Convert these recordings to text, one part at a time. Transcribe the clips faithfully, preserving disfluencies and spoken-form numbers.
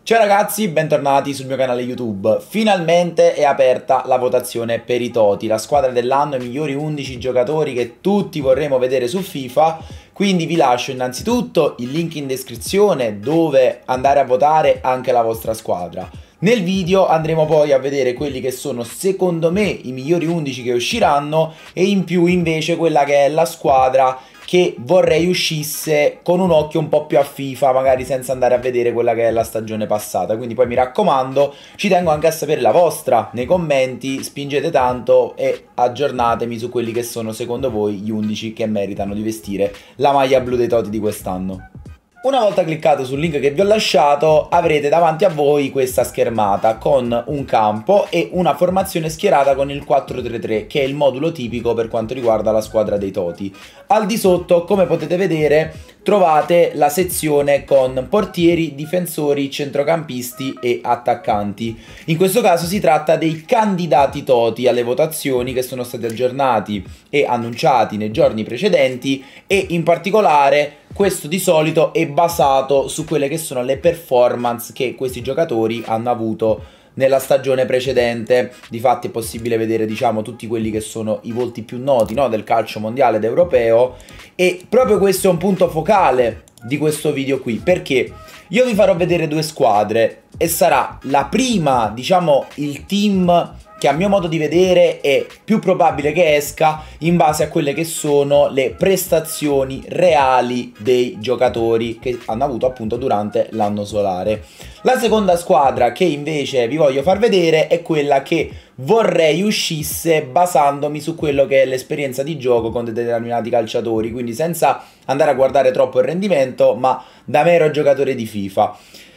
Ciao ragazzi, bentornati sul mio canale YouTube. Finalmente è aperta la votazione per i Toti, la squadra dell'anno, i migliori undici giocatori che tutti vorremmo vedere su FIFA. Quindi vi lascio innanzitutto il link in descrizione dove andare a votare anche la vostra squadra. Nel video andremo poi a vedere quelli che sono secondo me i migliori undici che usciranno e in più invece quella che è la squadra che vorrei uscisse con un occhio un po' più a FIFA, magari senza andare a vedere quella che è la stagione passata. Quindi poi mi raccomando, ci tengo anche a sapere la vostra nei commenti, spingete tanto e aggiornatemi su quelli che sono secondo voi gli undici che meritano di vestire la maglia blu dei Toti di quest'anno. Una volta cliccato sul link che vi ho lasciato avrete davanti a voi questa schermata con un campo e una formazione schierata con il quattro tre tre che è il modulo tipico per quanto riguarda la squadra dei Toti. Al di sotto, come potete vedere, trovate la sezione con portieri, difensori, centrocampisti e attaccanti. In questo caso si tratta dei candidati Toti alle votazioni che sono stati aggiornati e annunciati nei giorni precedenti e in particolare questo di solito è basato su quelle che sono le performance che questi giocatori hanno avuto nella stagione precedente. Difatti è possibile vedere, diciamo, tutti quelli che sono i volti più noti, no, del calcio mondiale ed europeo, e proprio questo è un punto focale di questo video qui, perché io vi farò vedere due squadre e sarà la prima, diciamo, il team che a mio modo di vedere è più probabile che esca in base a quelle che sono le prestazioni reali dei giocatori che hanno avuto appunto durante l'anno solare. La seconda squadra che invece vi voglio far vedere è quella che vorrei uscisse basandomi su quello che è l'esperienza di gioco con determinati calciatori, quindi senza andare a guardare troppo il rendimento, ma da mero giocatore di FIFA.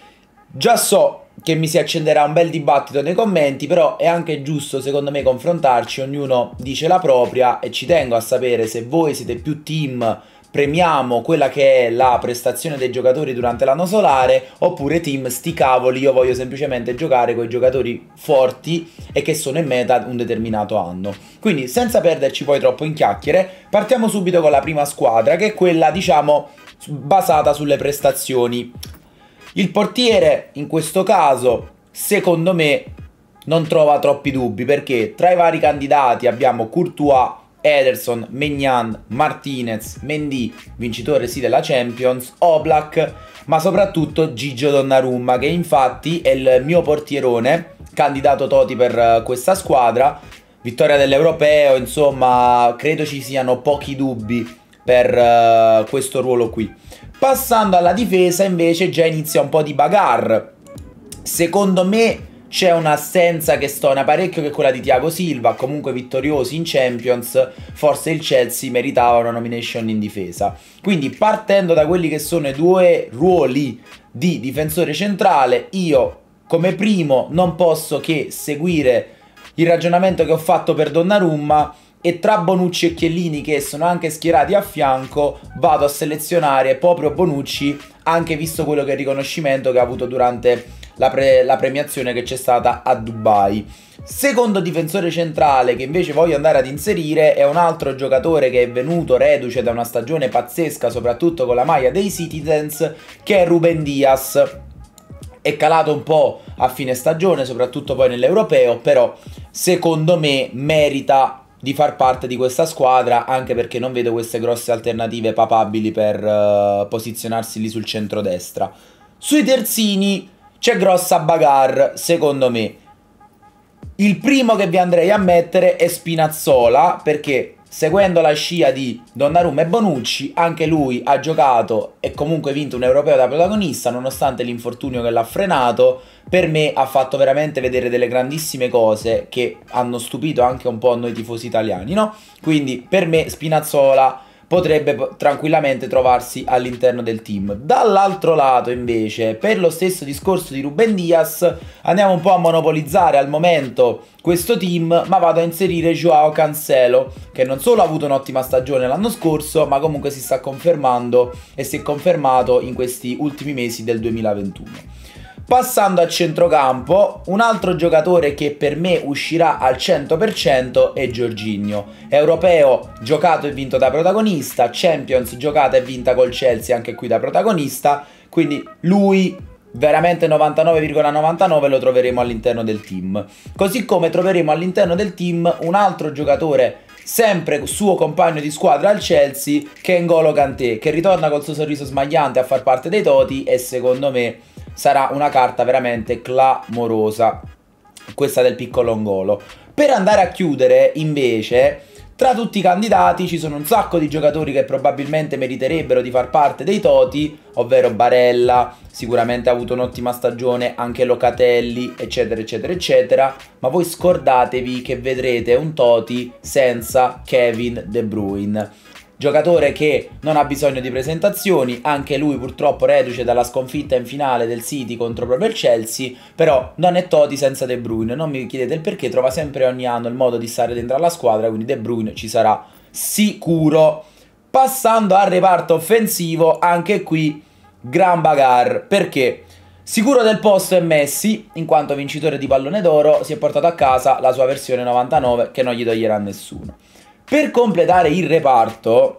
Già so che mi si accenderà un bel dibattito nei commenti, però è anche giusto secondo me confrontarci, ognuno dice la propria e ci tengo a sapere se voi siete più team premiamo quella che è la prestazione dei giocatori durante l'anno solare oppure team sti cavoli, io voglio semplicemente giocare con i giocatori forti e che sono in meta un determinato anno. Quindi senza perderci poi troppo in chiacchiere partiamo subito con la prima squadra, che è quella, diciamo, basata sulle prestazioni. Il portiere in questo caso secondo me non trova troppi dubbi, perché tra i vari candidati abbiamo Courtois, Ederson, Maignan, Martinez, Mendy, vincitore sì della Champions, Oblak, ma soprattutto Gigio Donnarumma, che infatti è il mio portierone, candidato Toti per questa squadra, vittoria dell'Europeo, insomma credo ci siano pochi dubbi per uh, questo ruolo qui. Passando alla difesa invece già inizia un po' di bagarre. Secondo me c'è un'assenza che stona parecchio, che è quella di Thiago Silva, comunque vittoriosi in Champions, forse il Chelsea meritava una nomination in difesa. Quindi partendo da quelli che sono i due ruoli di difensore centrale, io come primo non posso che seguire il ragionamento che ho fatto per Donnarumma, e tra Bonucci e Chiellini, che sono anche schierati a fianco, vado a selezionare proprio Bonucci, anche visto quello che è il riconoscimento che ha avuto durante la, pre la premiazione che c'è stata a Dubai. Secondo difensore centrale che invece voglio andare ad inserire è un altro giocatore che è venuto reduce da una stagione pazzesca, soprattutto con la maglia dei Citizens, che è Ruben Dias. È calato un po' a fine stagione, soprattutto poi nell'Europeo, però secondo me merita di far parte di questa squadra, anche perché non vedo queste grosse alternative papabili per uh, posizionarsi lì sul centrodestra. Sui terzini c'è grossa bagarre, secondo me. Il primo che vi andrei a mettere è Spinazzola, perché seguendo la scia di Donnarumma e Bonucci, anche lui ha giocato e comunque vinto un europeo da protagonista, nonostante l'infortunio che l'ha frenato. Per me ha fatto veramente vedere delle grandissime cose che hanno stupito anche un po' noi tifosi italiani, no? Quindi per me Spinazzola potrebbe tranquillamente trovarsi all'interno del team. Dall'altro lato invece, per lo stesso discorso di Ruben Dias, andiamo un po' a monopolizzare al momento questo team, ma vado a inserire Joao Cancelo, che non solo ha avuto un'ottima stagione l'anno scorso, ma comunque si sta confermando e si è confermato in questi ultimi mesi del duemilaventuno. Passando al centrocampo, un altro giocatore che per me uscirà al cento per cento è Jorginho. Europeo giocato e vinto da protagonista, Champions giocata e vinta col Chelsea anche qui da protagonista, quindi lui veramente novantanove virgola novantanove lo troveremo all'interno del team. Così come troveremo all'interno del team un altro giocatore, sempre suo compagno di squadra al Chelsea, che è N'Golo Kanté, che ritorna col suo sorriso smagliante a far parte dei Toti e secondo me sarà una carta veramente clamorosa, questa del piccolo N'Golo. Per andare a chiudere invece, tra tutti i candidati ci sono un sacco di giocatori che probabilmente meriterebbero di far parte dei Toti, ovvero Barella, sicuramente ha avuto un'ottima stagione, anche Locatelli, eccetera eccetera eccetera, ma voi scordatevi che vedrete un Toti senza Kevin De Bruyne. Giocatore che non ha bisogno di presentazioni, anche lui purtroppo reduce dalla sconfitta in finale del City contro proprio il Chelsea, però non è Toti senza De Bruyne, non mi chiedete il perché, trova sempre ogni anno il modo di stare dentro alla squadra, quindi De Bruyne ci sarà sicuro. Passando al reparto offensivo, anche qui gran bagarre, perché sicuro del posto è Messi, in quanto vincitore di pallone d'oro, si è portato a casa la sua versione novantanove che non gli toglierà nessuno. Per completare il reparto,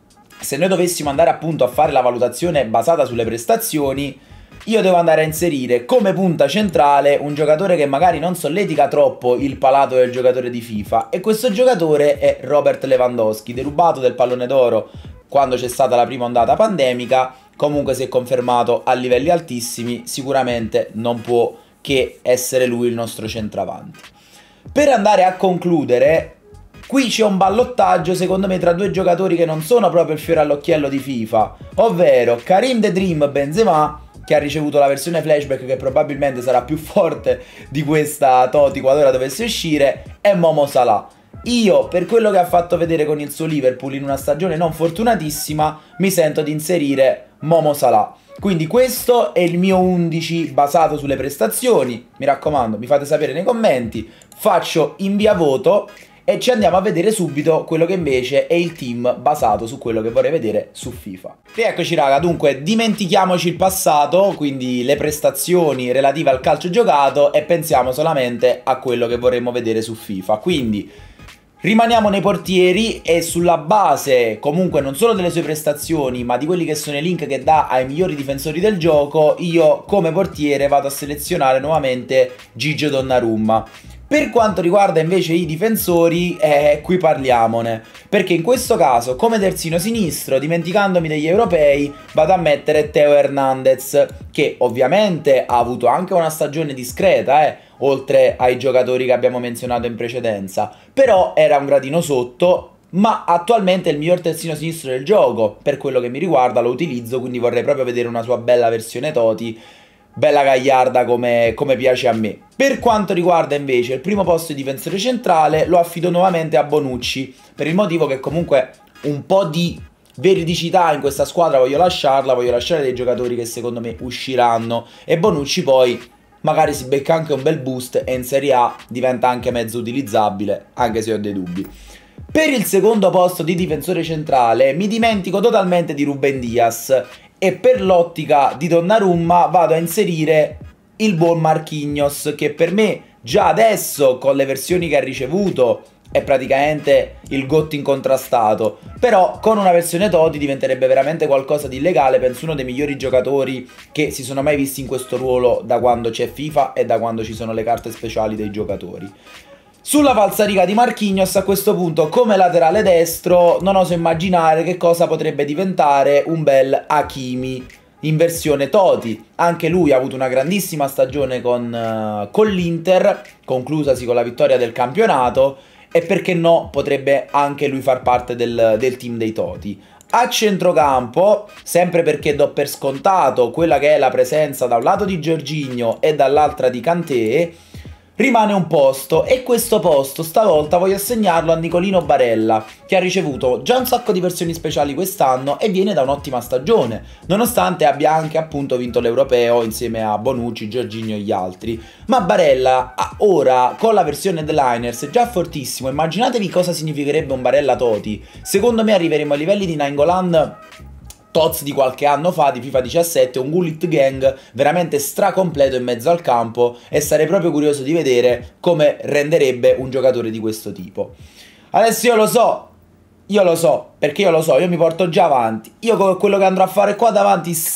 se noi dovessimo andare appunto a fare la valutazione basata sulle prestazioni, io devo andare a inserire come punta centrale un giocatore che magari non solletica troppo il palato del giocatore di FIFA, e questo giocatore è Robert Lewandowski, derubato del pallone d'oro quando c'è stata la prima ondata pandemica, comunque si è confermato a livelli altissimi, sicuramente non può che essere lui il nostro centravanti. Per andare a concludere, qui c'è un ballottaggio secondo me tra due giocatori che non sono proprio il fiore all'occhiello di FIFA, ovvero Karim The Dream Benzema, che ha ricevuto la versione flashback che probabilmente sarà più forte di questa Toti qualora dovesse uscire, e Momo Salah. Io, per quello che ha fatto vedere con il suo Liverpool in una stagione non fortunatissima, mi sento di inserire Momo Salah. Quindi questo è il mio undici basato sulle prestazioni. Mi raccomando, mi fate sapere nei commenti, faccio invia voto e ci andiamo a vedere subito quello che invece è il team basato su quello che vorrei vedere su FIFA. Rieccoci raga, dunque dimentichiamoci il passato, quindi le prestazioni relative al calcio giocato, e pensiamo solamente a quello che vorremmo vedere su FIFA. Quindi rimaniamo nei portieri e sulla base comunque non solo delle sue prestazioni ma di quelli che sono i link che dà ai migliori difensori del gioco, io come portiere vado a selezionare nuovamente Gigio Donnarumma. Per quanto riguarda invece i difensori, eh, qui parliamone, perché in questo caso come terzino sinistro, dimenticandomi degli europei, vado a mettere Theo Hernandez, che ovviamente ha avuto anche una stagione discreta, eh, oltre ai giocatori che abbiamo menzionato in precedenza, però era un gradino sotto, ma attualmente è il miglior terzino sinistro del gioco, per quello che mi riguarda lo utilizzo, quindi vorrei proprio vedere una sua bella versione Toti, bella gagliarda come, come piace a me. Per quanto riguarda invece il primo posto di difensore centrale, lo affido nuovamente a Bonucci, per il motivo che comunque un po' di veridicità in questa squadra voglio lasciarla, voglio lasciare dei giocatori che secondo me usciranno, e Bonucci poi magari si becca anche un bel boost e in Serie A diventa anche mezzo utilizzabile, anche se ho dei dubbi. Per il secondo posto di difensore centrale mi dimentico totalmente di Ruben Dias, e per l'ottica di Donnarumma vado a inserire il buon Marquinhos, che per me già adesso con le versioni che ha ricevuto è praticamente il GOAT incontrastato, però con una versione Toti diventerebbe veramente qualcosa di illegale. Penso uno dei migliori giocatori che si sono mai visti in questo ruolo da quando c'è FIFA e da quando ci sono le carte speciali dei giocatori. Sulla falsariga di Marquinhos a questo punto come laterale destro non oso immaginare che cosa potrebbe diventare un bel Hakimi in versione Toti. Anche lui ha avuto una grandissima stagione con, uh, con l'Inter, conclusasi con la vittoria del campionato, e perché no potrebbe anche lui far parte del, del team dei Toti. A centrocampo, sempre perché do per scontato quella che è la presenza da un lato di Jorginho e dall'altra di Kanté, rimane un posto, e questo posto stavolta voglio assegnarlo a Nicolino Barella, che ha ricevuto già un sacco di versioni speciali quest'anno e viene da un'ottima stagione, nonostante abbia anche appunto vinto l'Europeo insieme a Bonucci, Jorginho e gli altri. Ma Barella ora con la versione The Liners è già fortissimo. Immaginatevi cosa significherebbe un Barella Toti. Secondo me arriveremo ai livelli di Nainggolan Tots di qualche anno fa, di FIFA diciassette, un Gullit Gang veramente stracompleto in mezzo al campo, e sarei proprio curioso di vedere come renderebbe un giocatore di questo tipo. Adesso io lo so, io lo so, perché io lo so, io mi porto già avanti, io con quello che andrò a fare qua davanti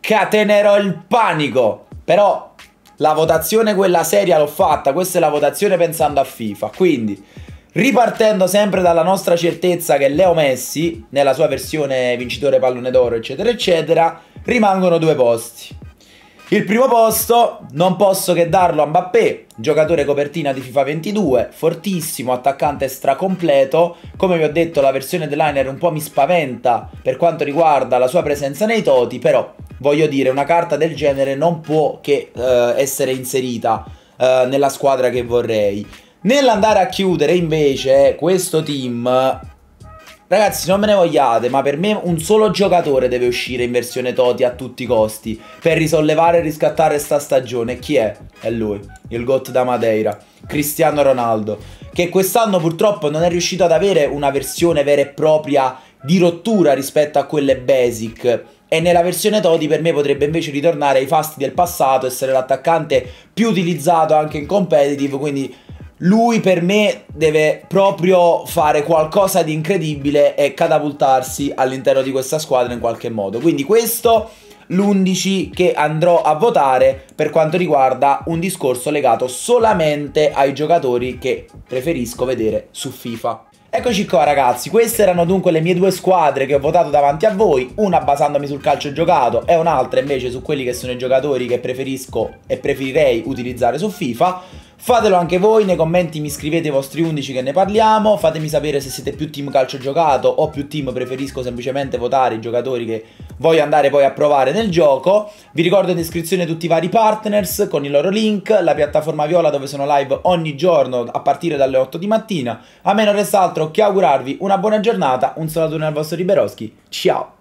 scatenerò il panico. Però la votazione quella seria l'ho fatta, questa è la votazione pensando a FIFA. Quindi, ripartendo sempre dalla nostra certezza che Leo Messi, nella sua versione vincitore pallone d'oro eccetera eccetera, rimangono due posti. Il primo posto non posso che darlo a Mbappé, giocatore copertina di FIFA ventidue, fortissimo, attaccante stracompleto. Come vi ho detto, la versione dell'Liner un po' mi spaventa per quanto riguarda la sua presenza nei Toti, però voglio dire, una carta del genere non può che eh, essere inserita eh, nella squadra che vorrei. Nell'andare a chiudere invece questo team, ragazzi, non me ne vogliate, ma per me un solo giocatore deve uscire in versione Toti a tutti i costi per risollevare e riscattare sta stagione. Chi è? È lui, il GOAT da Madeira, Cristiano Ronaldo, che quest'anno purtroppo non è riuscito ad avere una versione vera e propria di rottura rispetto a quelle basic. E nella versione Toti per me potrebbe invece ritornare ai fasti del passato, essere l'attaccante più utilizzato anche in competitive, quindi lui per me deve proprio fare qualcosa di incredibile e catapultarsi all'interno di questa squadra in qualche modo. Quindi questo l'undici che andrò a votare per quanto riguarda un discorso legato solamente ai giocatori che preferisco vedere su FIFA. Eccoci qua ragazzi, queste erano dunque le mie due squadre che ho votato davanti a voi, una basandomi sul calcio giocato e un'altra invece su quelli che sono i giocatori che preferisco e preferirei utilizzare su FIFA. Fatelo anche voi, nei commenti mi scrivete i vostri undici che ne parliamo, fatemi sapere se siete più team calcio giocato o più team preferisco semplicemente votare i giocatori che voglio andare poi a provare nel gioco. Vi ricordo in descrizione tutti i vari partners con i loro link, la piattaforma Viola dove sono live ogni giorno a partire dalle otto di mattina. A me non resta altro che augurarvi una buona giornata, un salutone al vostro Riberoschi, ciao!